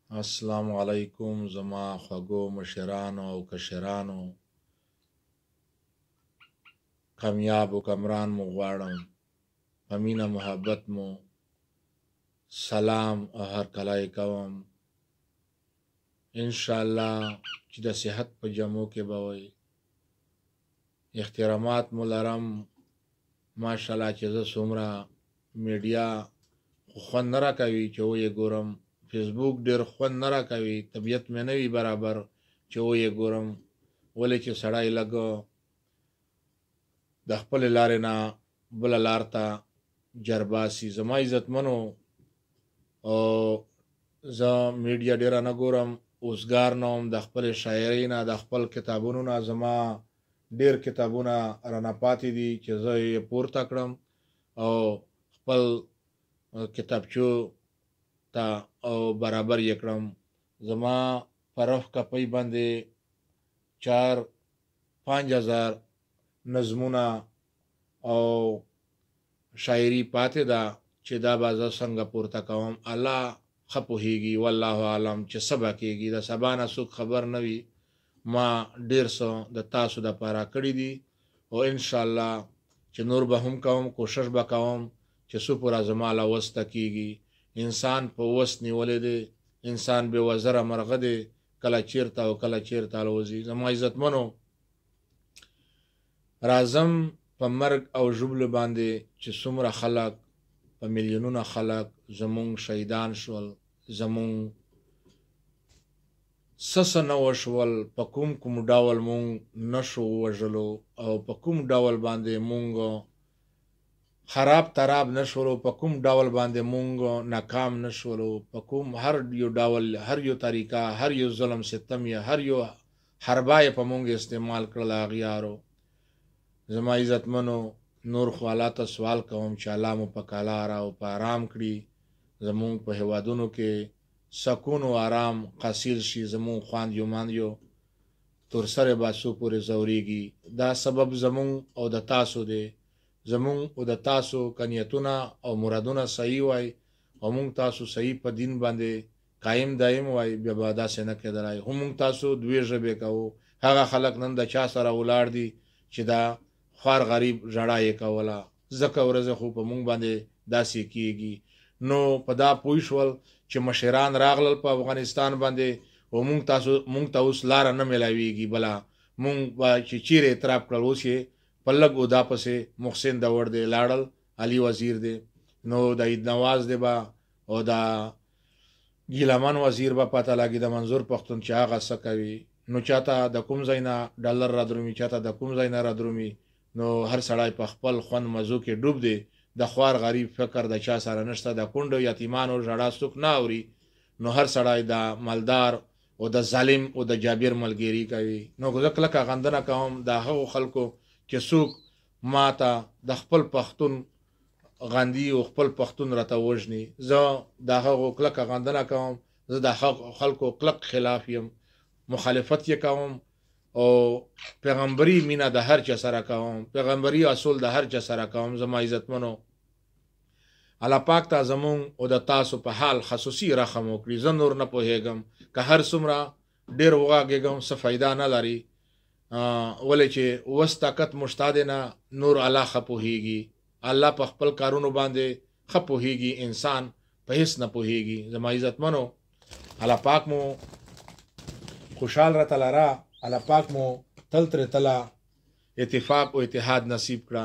السلام علیکم زما خوږو مشرانو او کشرانو، کامیاب و کامران مو غواړم، په مینه محبت مو سلام او هرکلی کوم. انشاءالله چې د صحت په جمو کې به وئ. احترامات مو لرم. ماشاءالله چې زه څومره میډیا خو خوند نه راکوي چې ویې ګورم، فیسبوک ډېر خوند نه راکوي، طبیعت مې نه وي برابر چې ویې ګورم، ولې چې سړی لږ د خپلې لارې نه بله لار ته جرباسي. زما عزتمنو، او زه میډیا ډېره نه ګورم، اوسګار نه وم. د خپلې شاعرۍ نه، د خپل کتابونو نه زما ډېر کتابونه رانه پاتې دي چې زه یې پورته کړم او خپل کتابچو ته او برابر یې کړم. زما په رف کپۍ باندې 4-5 هزار نظمونه او شاعري پاتې ده چې دا به زه څنګه پورته کوم. الله ښه پوهېږي، والله عالم چې څه به کېږي. د سبا نه څوک خبر نه وي. ما ډېر څه د تاسو دپاره کړي دي او انشاءالله چې نور به هم کوم، کوشش به کوم چې څو پوره زما له وسته کېږي. انسان په وس نیولی دی، انسان بې وزره مرغه دی، کله چېرته او کله چېرته الوځي. زما عزتمنو، راځم په مرګ او ژوبلو باندې چې څومره خلک، په میلیونونه خلک زمونږ شهیدان شول، زمونږ څه نه وشول، په کوم ډول مونږ نه شو وژلو او په کوم ډول باندې مونږ خراب تراب نه شولو، په کوم ډول باندې مونږ ناکام نه شولو، په کوم هر یو ډول، هر یو طریقه، هر یو ظلم ستم یا هر یو حربه یې په مونږ استعمال کړل اغیارو. زما عزتمنو، نور خو الله ته سوال کوم چې الله مو په کلاره او په آرام کړي، زمونږ په هیوادونو کې سکون و آرام حاصل شي، زمونږ خواندیو ماندیو تر سره به څو پورې ځورېږي. دا سبب زمونږ او د تاسو دی. زمونږ او د تاسو که نیتونه او مرادونه صحیح وای او مونږ تاسو صحیح په دین باندې قایم دایم وای، بیا به داسې نه کېدلی. خو مونږ تاسو دوې ژبې کوو. هغه خلک نن د چا سره ولاړ دي چې دا خوار غریب ژړا یې کوله، ځکه ورځې خو په مونږ باندې داسې کېږي. نو په دا پوه شول چې مشران راغلل په افغانستان باندې او مونږ ته اوس لاره نه میلاویږي بله. مونږ به چې چیرې اعتراف کړل، اوس یې په لږ اودا پسې محسن دور دی لاړل، علي وزیر دی، نو د عید نواز دی به او د ګیلمن وزیر به پته لګي، د منظور پښتون چې هغه څه کوي. نو چاته د کوم ځای نه ډالر را درومي، چاته د کوم ځای نه را درومي. نو هر سړی په خپل خوند مزو کې ډوب دی. د خوار غریب فکر د چا سره نشته، د کونډو یتیمانو ژړا څوک نه اوري. نو هر سړی د مالدار او د ظالم او د جابر ملګري کوي. نو زه کلکه غندنه کوم د هغو خلکو چې څوک ما ته د خپل پښتون غندي او خپل پښتون راته وژني. زه د هغو کلکه غندنه کوم. زه د هغو خلکو کلک خلاف یم، مخالفت یې کوم او پیغمبري مینه د هر چا سره کوم، پیغمبري اصول د هر چا سره کوم. زما عزتمنو، الله پاک ته زمونږ او د تاسو په حال خصوصي رحم وکړي. زه نور نه پوهېږم، که هر څومره ډېر وغږېږم څه فایده نه لري، ولې چې وس طاقت مشتا دی نه. نور الله ښه پوهېږي، الله په خپل کارونو باندې ښه پوهېږي، انسان په هېڅ نه پوهېږي. زما عزتمنو، الله پاک مو خوشحال راته لره، الله پاک مو تل ترې تله اتفاق او اتحاد نصیب کړه.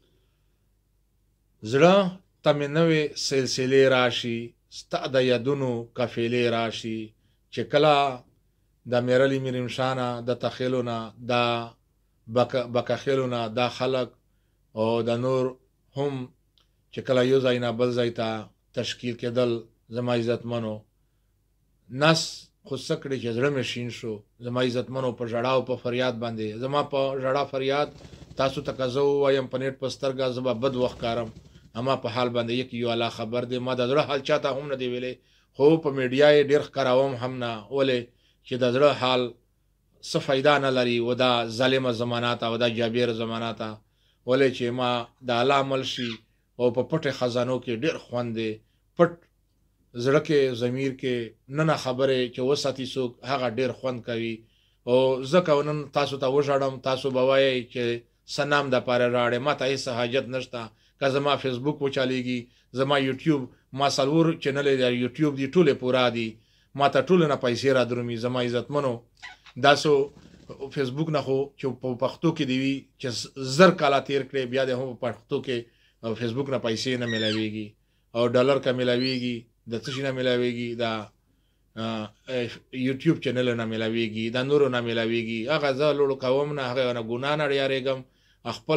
زړه ته مې نوې سلسلې راشي، ستا د یادونو قافلې راشي، چې کله د میرلی میرمشانه د تخیلونه، دا بکخیلونه، دا خلق او د نور هم چې کله یو ځای نه بل ځای ته تشکیل کېدل. زما عزتمنو، نس خو څه کړي چې زړه مې شین شو. زما عزتمنو، په ژړا او په فریاد باندې، زما په ژړا فریاد تاسو ته که زه ووایم په نیټ په سترګه زه به بد وخت کارم، اما په حال باندې یو الله خبر دی. ما د زړه حال چاته هم نه دی ویلی، خو په میډیا یې ډېر ښکاروم هم نه، ولې چې د زړه حال څه فایده نه لري و دا ظالمه زمانه ته او دا جابر زمانه ته. ولې چې ما د الله عمل شي او په پټې خزانو کې ډېر خوند دی. پټ زړه کې ضمیر کې نه خبرې چې وساتي څوک هغه ډیر خوند کوي او ځکه نن تاسو ته وژړم تاسو به وایئ چې سنام د پاره راړې ما ته هیڅ حاجت نشته که زما فیسبوک وچالیږي زما یوټیوب ما څلور چینل دی یوټیوب دی ټولې پورا دي ما ته ټول نه پیسې را درومي زما عزتمنو داسو فیسبوک نه خو چې په پښتو کې دی وي چې زر کاله تیر کړي بیا د هم په پښتو کې فیسبوک نه پیسې نه ملاويږي او ډالر کا ملاويږي د څه شي نه ملاويږي دا یوټیوب چینل نه ملاويږي دا نورو نه ملاويږي هغه زه لوړ کوم نه هغه نه ګنا نه ډیارېږم خپل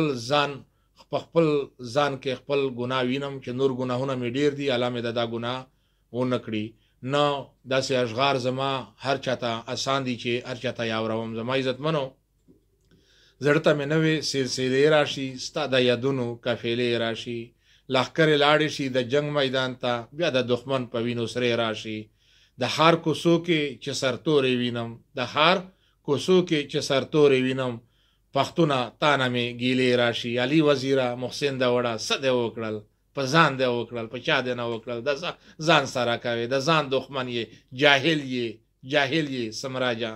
ځان کې خپل ګناه وینم چې نور ګناهونه مې ډیر دي علامه دا ګناه ونه کړي نو داسې اشغار زما هر چاته آسان دي چې هر چاته یاوروم زما عزتمنو زړه ته مې نوې سلسلې راشي ستا د یادونو قافلې راشي لښکرې لاړې شي د جنگ میدان ته بیا د دښمن په وینو سرې راشي د هار کوڅو کې چې سرتورې وینم د هار کوڅو کې چې سرتورې وینم پښتونه تانه مې ګیلې راشي علي وزیره محسن د وړه څه دې وکړل په ځان دې وکړل په چا دې نه وکړل د ځان سره کوي د ځان دښمن یې جاهل یې سمراجا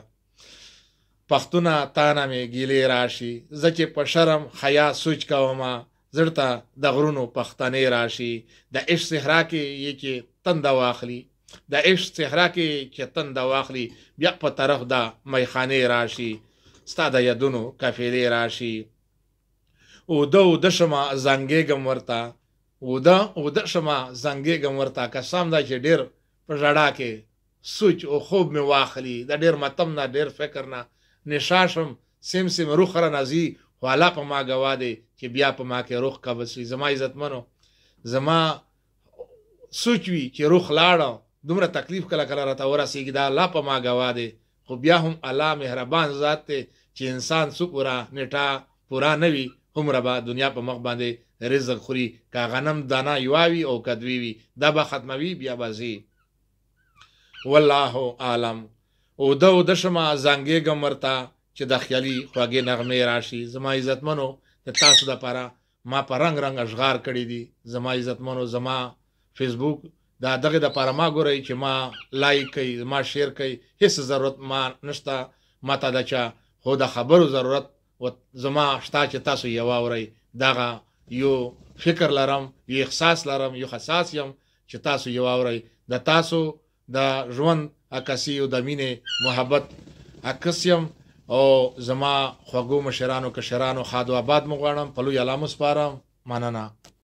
پښتونه تانه مې ګیلې راشي زه چې په شرم حیا سوچ کومه زړه د غرونو پښتنې راشي د عشق صحرا کې یې چې تنده واخلي د عشق صحرا کې چې تنده واخلي بیا په طرف د میخانې راشي ستا د یادونو قافلې راشي اوده شمه زنګېږم ورته اوده شمه زنګېږم ورته قسم دا چې ډېر په ژړا کې سوچ او خوب مې واخلي د ډېر متم نه ډېر فکر نه نشاشم سم روح رانه ځي خو الله په ما ګواه دی چې بیا په ما کې روح قبض شي زما عزتمنو زما سوچ وي چې روح لاړه دومره تکلیف کله راته ورسېږي دا الله په ما ګواه دی خو بیا هم الله مهربان ذات دی چې انسان څو پوره نیټه پوره نه وي هومره به دنیا په مخ باندې رزق خوري که غنم دانه یواوي او کدوي وي دا به ختموي بیا به ځي والله عالم اوده شمه زنګېږم ورته چې د خیالي خوږې نغمې راشي زما عزتمنو د تاسو دپاره ما په رنګ اشغار کړي دي زما عزتمنو زما فیسبوک دا دغه دپاره ما ګورئ چې ما لایک کوي ما شیر کوي هیڅ ضرورت ما نشته ما ته د چا خو د خبرو ضرورت زما شته چې تاسو یې واورئ دغه یو فکر لرم یو احساس لرم یو حساس یم چې تاسو یې واورئ د تاسو د ژوند عکاسي او د مینې محبت عکس یم او زما خوږو مشرانو کشرانو خادو آباد مو غواړم په لوی الله مو سپارم مننه